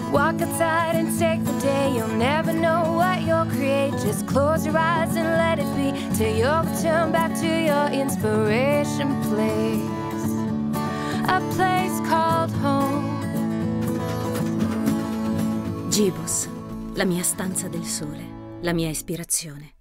Walk outside and take the day. You'll never know what you'll create. Just close your eyes and let it be, till you'll return back to your inspiration place. A place called home. Gibus, la mia stanza del sole, la mia ispirazione.